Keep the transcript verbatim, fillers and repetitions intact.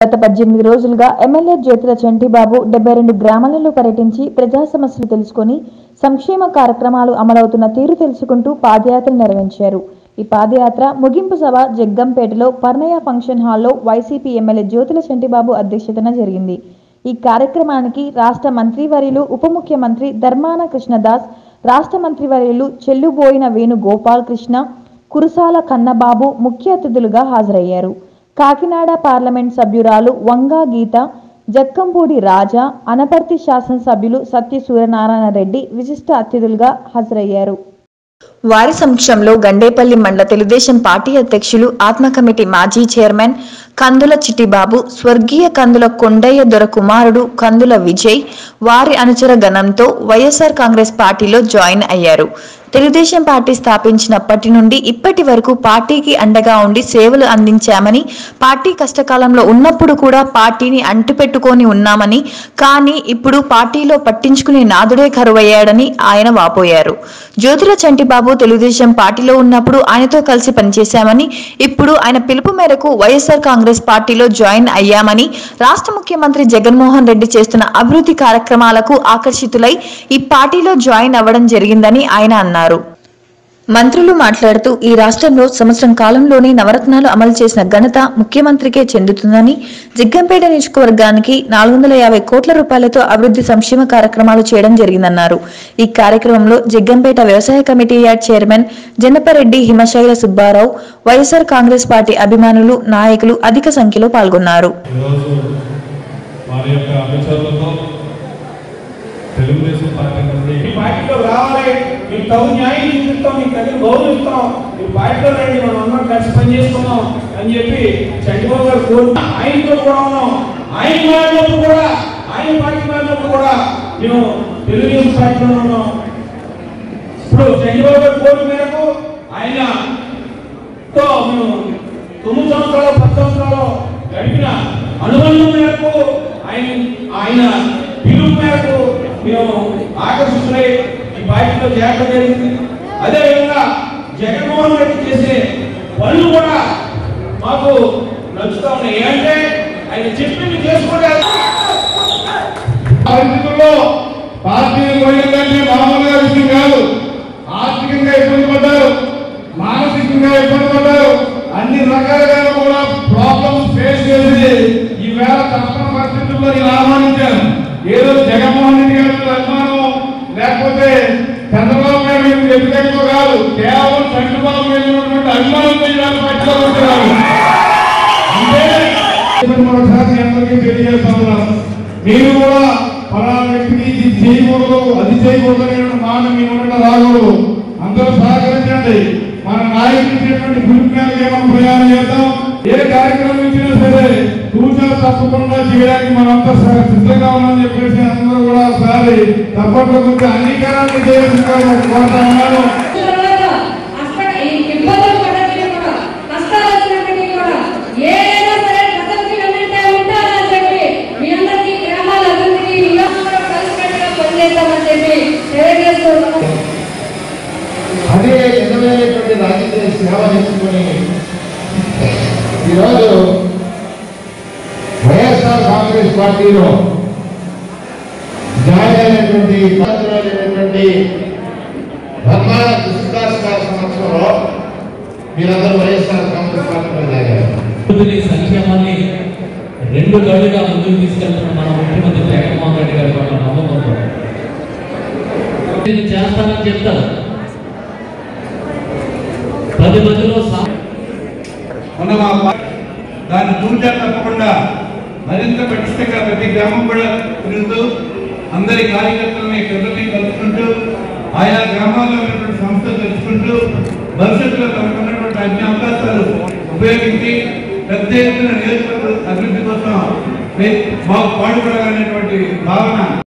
గత పద్దెనిమిది రోజులుగా ఎమ్మెల్యే జ్యోతుల చంటిబాబు డెబ్బై రెండు గ్రామాలలో పర్యటించి ప్రజా సమస్యలు తెలుసుకొని సంక్షేమ కార్యక్రమాలు అమలవుతున్న తీరు తెలుసుకుంటూ పాదయాత్ర నిర్వహించారు. ఈ పాదయాత్ర ముగింపు సభ జగ్గంపేటలో పర్ణయ ఫంక్షన్ హాల్లో వైసీపీ ఎమ్మెల్యే జ్యోతుల చంటిబాబు అధ్యక్షతన జరిగింది. ఈ కార్యక్రమానికి రాష్ట్ర మంత్రివర్యులు ఉప ముఖ్యమంత్రి ధర్మాన కృష్ణదాస్, రాష్ట్ర మంత్రివర్యులు చెల్లుబోయిన వేణుగోపాల్ కృష్ణ, కురసాల కన్నబాబు ముఖ్య అతిథులుగా హాజరయ్యారు. కాకినాడ పార్లమెంట్ సభ్యురాలు వంగా గీత, జక్కంపూడి రాజా, అనపర్తి శాసనసభ్యులు సత్య సూర్యనారాయణ రెడ్డి విశిష్ట అతిథులుగా హాజరయ్యారు. వారి సమక్షంలో గండేపల్లి మండల తెలుగుదేశం పార్టీ అధ్యక్షులు, ఆత్మ కమిటీ మాజీ చైర్మన్ కందుల చిట్టిబాబు, స్వర్గీయ కందుల కొండయ్య దొర కుమారుడు కందుల విజయ్, వారి అనుచర గణంతో వైఎస్ఆర్ కాంగ్రెస్ పార్టీలో జాయిన్ అయ్యారు. తెలుగుదేశం పార్టీ స్థాపించినప్పటి నుండి ఇప్పటి వరకు పార్టీకి అండగా ఉండి సేవలు అందించామని, పార్టీ కష్టకాలంలో ఉన్నప్పుడు కూడా పార్టీని అంటిపెట్టుకొని ఉన్నామని, కానీ ఇప్పుడు పార్టీలో పట్టించుకునే నాదుడే కరువయ్యాడని ఆయన వాపోయారు. జ్యోతుల చంటిబాబు తెలుగుదేశం పార్టీలో ఉన్నప్పుడు ఆయనతో కలిసి పనిచేశామని, ఇప్పుడు ఆయన పిలుపు మేరకు వైఎస్ఆర్ కాంగ్రెస్ పార్టీలో జాయిన్ అయ్యామని, రాష్ట్ర ముఖ్యమంత్రి జగన్మోహన్ రెడ్డి చేస్తున్న అభివృద్ధి కార్యక్రమాలకు ఆకర్షితులై ఈ పార్టీలో జాయిన్ అవ్వడం జరిగిందని ఆయన అన్నారు. మంత్రులు మాట్లాడుతూ ఈ రాష్ట్రంలో సంవత్సరం కాలంలోనే నవరత్నాలు అమలు చేసిన ఘనత ముఖ్యమంత్రికే చెందుతుందని, జగ్గంపేట నియోజకవర్గానికి నాలుగు వందల యాభై కోట్ల రూపాయలతో అభివృద్ధి సంక్షేమ కార్యక్రమాలు చేయడం జరిగిందన్నారు. ఈ కార్యక్రమంలో జగ్గంపేట వ్యవసాయ committee yard chairman Janapareddy Himashaila Subbarao, YSR Congress party అభిమానులు, నాయకులు అధిక సంఖ్యలో పాల్గొన్నారు. తెలుగుదేశం పార్టీ నుండి ఈ పార్టీలో రావాలి, మీకు తగు న్యాయం చూపిస్తాం, మీకు తగిన గౌరవిస్తాం, ఈ పార్టీలో రండి, మనం అందరం కలిసి పనిచేస్తున్నాం అని చెప్పి చంద్రబాబు గారు కోరు. ఆయనతో కూడా ఉన్నాం. ఆయన మారినప్పుడు కూడా, ఆయన పార్టీ మారినప్పుడు కూడా మేము తెలుగుదేశం పార్టీలో ఉన్నాం. ఇప్పుడు చంద్రబాబు గారు కోరిక మేరకు ఆయనతో మేము తొమ్మిది సంవత్సరాలు పది సంవత్సరాలు గడిపిన అనుబంధం మేరకు ఆయన ఆయన పిలుపు మేరకు మేము ఆకర్షితులై ఈ పార్టీలో చేరడం జరిగింది. అదేవిధంగా జగన్మోహన్ రెడ్డి చేసే పనులు కూడా మాకు నచ్చుతా ఉన్నాయి. ఏంటంటే ఆయన చెప్పింది చేసుకోవడం పరిస్థితుల్లో పార్టీలు పోయిందంటే మామూలుగా విషయం కాదు. ఆర్థికంగా ఇబ్బంది పడ్డారు, మానసికంగా ఇబ్బంది పడ్డారు, అన్ని రకాలుగా కూడా ప్రాబ్లమ్స్ ఫేస్ చేసి ఈవేళ తప్పని పరిస్థితుల్లో నేను ఆహ్వానించాను. ఏదో జగన్మోహన్ రెడ్డి గారి అభిమానం లేకపోతే చంద్రబాబు నాయుడు వ్యతిరేకంగా కాదు, కేవలం చంద్రబాబు నాయుడు ఉన్నటువంటి అభిమానంతో ఇలాంటి పట్టిలో ఉంటున్నారు. అంటే మరోసారి అందరికీ తెలియజేస్తున్నాను, మీరు కూడా పలానా వ్యక్తికి ఇది చేయకూడదు, అది చేయకూడదు అనే మాట మీ నుండి రాకూడదు. అందరూ సహకరించండి. మన నాయకులు ఇచ్చేటువంటి పిలుపు మేరకు ఏమైనా ప్రయాణం చేద్దాం. ఏ కార్యక్రమం ఇచ్చినా సరే తూచా తప్పకుండా చేయడానికి మనంతా సిద్ధంగా ఉన్నామని చెప్పేసి అందరూ కూడా ఒకసారి తప్పట్లో కొంచెం అంగీకారాన్ని చేయాల్సిందిగా కోరుతా ఉన్నాను. అదే నిజమైనటువంటి రాజకీయ సేవ చేసుకుని ఈరోజు వైఎస్ఆర్ కాంగ్రెస్ పార్టీలో జాయిన్ అయినటువంటి అయినటువంటి ధర్మాన కృష్ణదాస్ గారి సంవత్సరంలో మీరందరూ వైఎస్ఆర్ కాంగ్రెస్ పార్టీలో జాయిన్ అయ్యారు. సంక్షేమాన్ని రెండు గడుగా ముందుకు తీసుకెళ్తున్న మన ముఖ్యమంత్రి జగన్మోహన్ రెడ్డి గారి పట్ల నమ్మకంతో చేస్తానని చెప్తారు. పది మందిలో దాన్ని తూచా తప్పకుండా మరింత పటిష్టంగా ప్రతి గ్రామం కూడా తిరుగుతూ అందరి కార్యకర్తలని ప్రజల్ని కలుపుకుంటూ ఆయా గ్రామాల్లో ఉన్నటువంటి సంస్థలు తెలుసుకుంటూ భవిష్యత్తులో తమకు ఉన్నటువంటి అన్ని అవకాశాలు ఉపయోగించి పెద్ద ఎత్తున నియోజకవర్గ అభివృద్ధి కోసం మాకు పాటుపడాలనేటువంటి భావన